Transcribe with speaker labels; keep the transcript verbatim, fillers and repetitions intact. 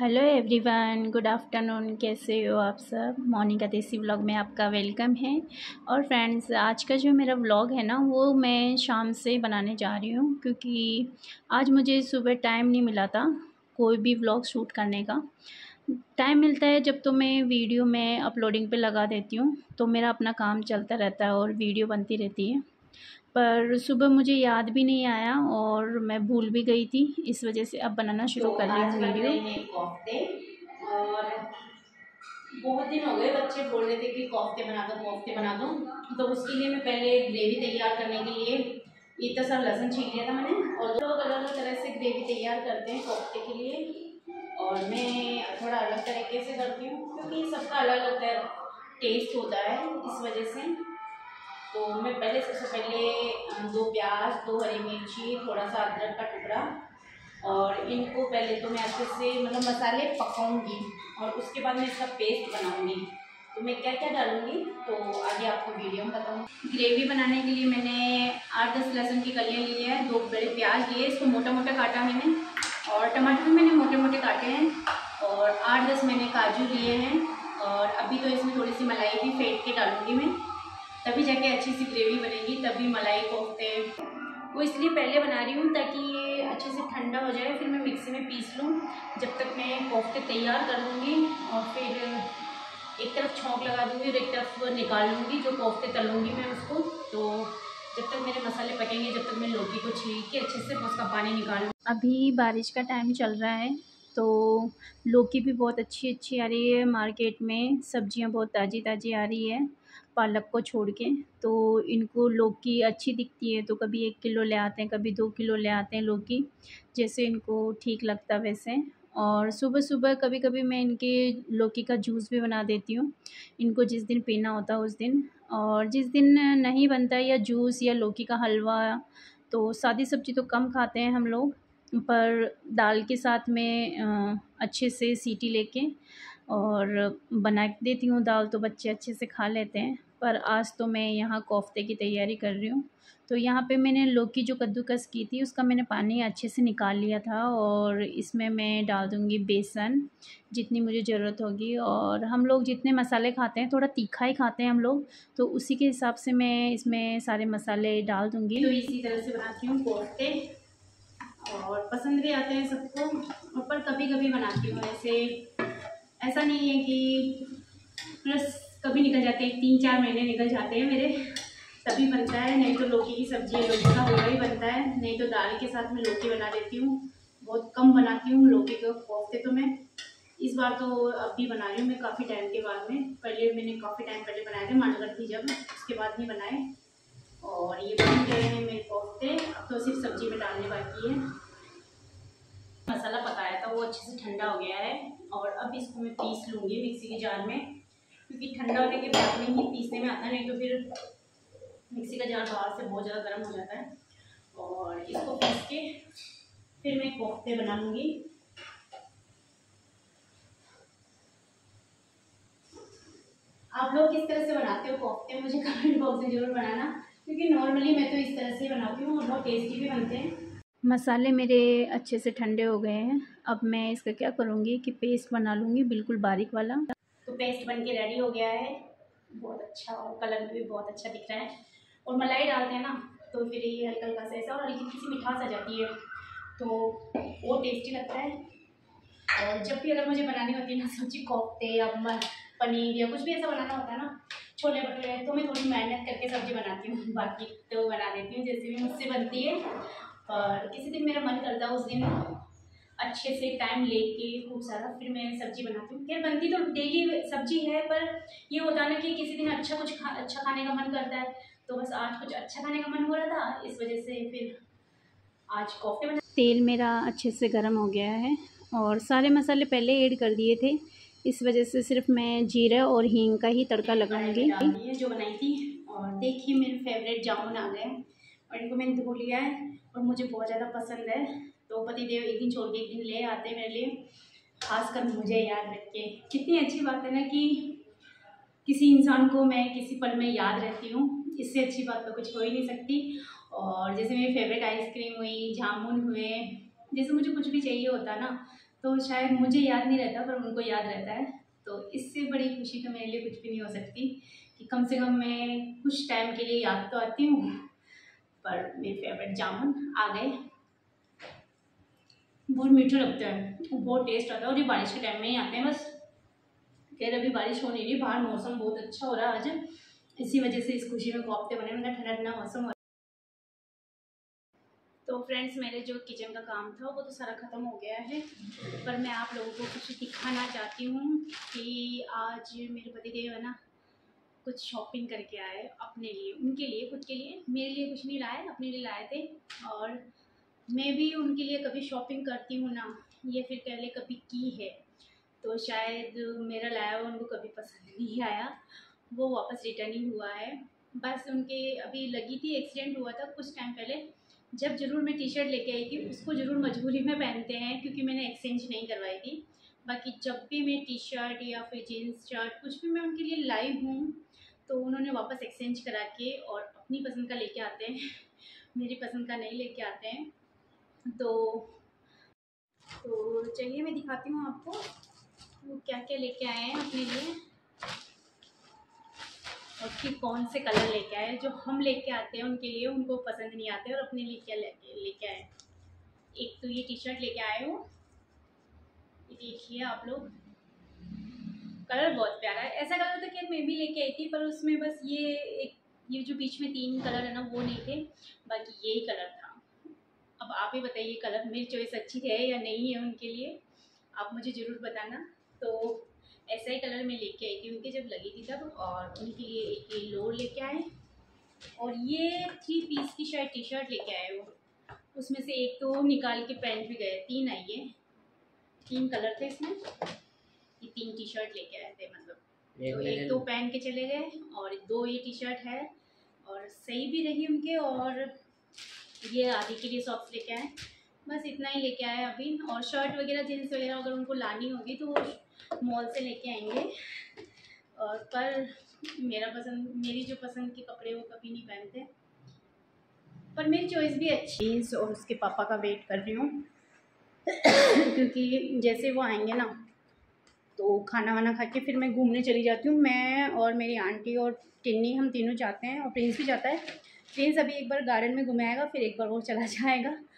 Speaker 1: Hello everyone, good afternoon. कैसे हो आप सब? मोनिका देसी व्लॉग में आपका वेलकम है। और फ्रेंड्स, आज का जो मेरा व्लॉग है ना, वो मैं शाम से बनाने जा रही हूँ, क्योंकि आज मुझे सुबह टाइम नहीं मिला था कोई भी व्लॉग शूट करने का। टाइम मिलता है जब तो मैं वीडियो में अपलोडिंग पे लगा देती हूँ, तो मेरा अपना काम चलता रहता है और वीडियो बनती रहती है। पर सुबह मुझे याद भी नहीं आया और मैं भूल भी गई थी, इस वजह से अब बनाना शुरू
Speaker 2: तो
Speaker 1: कर रही
Speaker 2: आज
Speaker 1: हूँ
Speaker 2: बन
Speaker 1: वीडियो।
Speaker 2: रहे हैं कोफ्ते। और बहुत दिन हो गए, बच्चे बोल रहे थे कि कोफ्ते बना दो कोफ्ते बना दो। तो उसके लिए मैं पहले ग्रेवी तैयार करने के लिए इतना सा लहसुन छील लिया था मैंने, और दो अलग अलग तरह से ग्रेवी तैयार करते हैं कोफ्ते के लिए। और मैं थोड़ा अलग तरीके से करती हूँ, क्योंकि सबका अलग अलग टेस्ट होता है, इस वजह से। तो मैं पहले सबसे पहले दो प्याज, दो हरी मिर्ची, थोड़ा सा अदरक का टुकड़ा, और इनको पहले तो मैं अच्छे से मतलब मसाले पकाऊंगी, और उसके बाद मैं इसका पेस्ट बनाऊंगी। तो मैं क्या क्या डालूंगी तो आगे आपको वीडियो में बताऊंगी। ग्रेवी बनाने के लिए मैंने आठ दस लहसुन की कलियाँ ली है, दो बड़े प्याज लिए, इसको मोटा मोटा काटा मैंने, और टमाटर भी मैंने मोटे मोटे काटे हैं, और आठ दस मैंने काजू लिए हैं। और अभी तो इसमें थोड़ी सी मलाई भी फेंट के डालूंगी मैं, तभी जाके अच्छी सी ग्रेवी बनेगी, तभी मलाई कोफ्ते वो इसलिए पहले बना रही हूँ ताकि ये अच्छे से ठंडा हो जाए, फिर मैं मिक्सी में पीस लूँ। जब तक मैं कोफ्ते तैयार कर लूँगी, और फिर एक तरफ छौंक लगा दूँगी और एक तरफ निकाल लूँगी जो कोफ्ते तलूँगी मैं उसको। तो जब तक मेरे मसाले पकेंगे, जब तक मैं लौकी को छील के अच्छे से उसका पानी निकाल लूँ।
Speaker 1: अभी बारिश का टाइम चल रहा है, तो लौकी भी बहुत अच्छी अच्छी आ रही है मार्केट में, सब्जियां बहुत ताज़ी ताज़ी आ रही है पालक को छोड़ के। तो इनको लौकी अच्छी दिखती है तो कभी एक किलो ले आते हैं, कभी दो किलो ले आते हैं लौकी, जैसे इनको ठीक लगता वैसे। और सुबह सुबह कभी कभी मैं इनके लौकी का जूस भी बना देती हूँ, इनको जिस दिन पीना होता है उस दिन। और जिस दिन नहीं बनता या जूस या लौकी का हलवा, तो सादी सब्ज़ी तो कम खाते हैं हम लोग, पर दाल के साथ में अ, अच्छे से सीटी लेके और बना देती हूँ दाल, तो बच्चे अच्छे से खा लेते हैं। पर आज तो मैं यहाँ कोफ्ते की तैयारी कर रही हूँ। तो यहाँ पे मैंने लौकी जो कद्दूकस की थी उसका मैंने पानी अच्छे से निकाल लिया था, और इसमें मैं डाल दूँगी बेसन जितनी मुझे ज़रूरत होगी। और हम लोग जितने मसाले खाते हैं, थोड़ा तीखा ही खाते हैं हम लोग, तो उसी के हिसाब से मैं इसमें सारे मसाले डाल दूँगी।
Speaker 2: तो इसी तरह से बनाती हूँ कोफ्ते, और पसंद भी आते हैं सबको। और पर कभी कभी बनाती हूँ, ऐसे ऐसा नहीं है कि प्लस कभी निकल जाते हैं, तीन चार महीने निकल जाते हैं मेरे, तभी बनता है। नहीं तो लौकी की सब्ज़ी है, लौकी का हलवा ही बनता है, नहीं तो दाल के साथ में लौकी बना देती हूँ। बहुत कम बनाती हूँ लौकी के कोफ्ते तो मैं, इस बार तो अभी बना रही हूँ मैं काफ़ी टाइम के बाद में। पहले मैंने काफ़ी टाइम पहले बनाए थे, मानगढ़ थी जब, उसके बाद नहीं बनाए। और ये बन गए हैं मेरे कोफ्ते, अब तो सिर्फ सब्जी में डालने बाकी है। मसाला पकाया था वो अच्छे से ठंडा हो गया है, और अब इसको मैं पीस लूँगी मिक्सी के जार में, क्योंकि ठंडा होने के बाद में ही पीसने में आता है, नहीं तो फिर मिक्सी का जार बाहर से बहुत ज़्यादा गर्म हो जाता है। और इसको पीस के फिर मैं कोफ्ते बना लूँगी। आप लोग किस तरह से बनाते हो कोफ्ते, मुझे कमेंट बॉक्स में जरूर बनाना, क्योंकि नॉर्मली मैं तो इस तरह से बनाती हूँ और बहुत टेस्टी भी बनते हैं।
Speaker 1: मसाले मेरे अच्छे से ठंडे हो गए हैं, अब मैं इसका क्या करूँगी कि पेस्ट बना लूँगी बिल्कुल बारीक वाला।
Speaker 2: तो पेस्ट बन के रेडी हो गया है, बहुत अच्छा, और कलर भी बहुत अच्छा दिख रहा है। और मलाई डालते हैं ना, तो फिर ये हल्का हल्का सा ऐसा और हल्की सी मिठास आ जाती है, तो वो टेस्टी लगता है। और जब भी अगर मुझे बनानी होती है ना सब्जी, कोफ्ते या पनीर या कुछ भी ऐसा बनाना होता है ना, छोले भटूरे, तो मैं थोड़ी मेहनत करके सब्जी बनाती हूँ, बाकी तो बना देती हूँ जैसे भी मुझसे बनती है। और किसी दिन मेरा मन करता है उस दिन अच्छे से टाइम लेके खूब सारा फिर मैं सब्जी बनाती हूँ। खैर बनती तो डेली सब्जी है, पर ये होता है ना कि किसी दिन अच्छा कुछ खा अच्छा खाने का मन करता है, तो बस आज कुछ अच्छा खाने का मन हो रहा था, इस वजह से फिर आज कोफ्ते बना।
Speaker 1: तेल मेरा अच्छे से गर्म हो गया है और सारे मसाले पहले ऐड कर दिए थे, इस वजह से सिर्फ मैं जीरा और हींग का ही तड़का लगाऊंगी।
Speaker 2: जो बनाई थी, और देखिए मेरे फेवरेट जामुन आ गए, और इनको मैंने धो लिया है और मुझे बहुत ज़्यादा पसंद है, तो पतिदेव एक दिन छोड़ के एक दिन ले आते हैं मेरे लिए, खासकर मुझे याद रख के। कितनी अच्छी बात है ना कि किसी इंसान को मैं किसी पल में याद रहती हूँ, इससे अच्छी बात तो कुछ हो ही नहीं सकती। और जैसे मेरी फेवरेट आइसक्रीम हुई, जामुन हुए, जैसे मुझे कुछ भी चाहिए होता ना,
Speaker 1: तो शायद मुझे याद नहीं रहता पर उनको याद रहता है। तो इससे बड़ी खुशी तो मेरे लिए कुछ भी नहीं हो सकती कि कम से कम मैं कुछ टाइम के लिए याद तो आती हूँ। पर मेरे फेवरेट जामुन आ गए, बहुत मीठे लगते हैं, बहुत टेस्ट आता है और ये बारिश के टाइम में ही आते हैं बस। खैर अभी बारिश हो नहीं रही, बाहर मौसम बहुत अच्छा हो रहा है आज, इसी वजह से इस खुशी में कोफ्ते बने, मतलब ठंडा ठंडा मौसम हो। तो फ्रेंड्स मेरे जो किचन का काम था वो तो सारा ख़त्म हो गया है, पर मैं आप लोगों को कुछ दिखाना चाहती हूँ कि आज मेरे पतिदेव है ना कुछ शॉपिंग करके आए अपने लिए, उनके लिए, खुद के लिए, मेरे लिए कुछ नहीं लाए, अपने लिए लाए थे। और मैं भी उनके लिए कभी शॉपिंग करती हूँ ना, ये फिर पहले कभी की है, तो शायद मेरा लाया हुआ उनको कभी पसंद नहीं आया, वो वापस रिटर्न ही हुआ है। बस उनके अभी लगी थी, एक्सीडेंट हुआ था कुछ टाइम पहले, जब ज़रूर मैं टी शर्ट लेके आई थी, उसको ज़रूर मजबूरी में पहनते हैं क्योंकि मैंने एक्सचेंज नहीं करवाई थी। बाकी जब भी मैं टी शर्ट या फिर जीन्स शर्ट कुछ भी मैं उनके लिए लाई हूँ तो उन्होंने वापस एक्सचेंज करा के और अपनी पसंद का लेके आते हैं मेरी पसंद का नहीं लेके आते हैं। तो तो चलिए मैं दिखाती हूँ आपको वो क्या क्या लेके आए हैं अपने लिए और कि कौन से कलर लेके आए, जो हम लेके आते हैं उनके लिए उनको पसंद नहीं आते और अपने लिए क्या लेके लेके आए। एक तो ये टी शर्ट लेके आए हो, ये देखिए आप लोग, कलर बहुत प्यारा है। ऐसा कलर तो खैर मैं भी लेके आई थी पर उसमें बस ये एक, ये जो बीच में तीन कलर है ना वो नहीं थे, बाकी यही कलर था। अब आप ही बताइए कलर मेरी चॉइस अच्छी है या नहीं है उनके लिए, आप मुझे ज़रूर बताना। तो ऐसा ही कलर मैं लेके आई थी उनके जब लगी थी तब, और उनके लिए एक ये लोअर लेके आए और ये थ्री पीस की शायद टी शर्ट लेके आए वो, उसमें से एक तो निकाल के पहन भी गए, तीन आई है, तीन कलर थे इसमें, ये तीन टी शर्ट लेके आए थे मतलब, तो एक तो पहन के चले गए और दो ये टी शर्ट है और सही भी रही उनके, और ये आदि के लिए सॉक्स लेके आए, बस इतना ही लेके आए अभी। और शर्ट वगैरह जीन्स वगैरह अगर उनको लानी होगी तो वो मॉल से लेके आएंगे, और पर मेरा पसंद, मेरी जो पसंद के कपड़े वो कभी नहीं पहनते, पर मेरी चॉइस भी अच्छी है। और उसके पापा का वेट कर रही हूँ क्योंकि जैसे वो आएंगे ना तो खाना वाना खा के फिर मैं घूमने चली जाती हूँ, मैं और मेरी आंटी और टिन्नी, हम तीनों जाते हैं और प्रिंस भी जाता है। प्रिंस अभी एक बार गार्डन में घुमाएगा फिर एक बार वो चला जाएगा,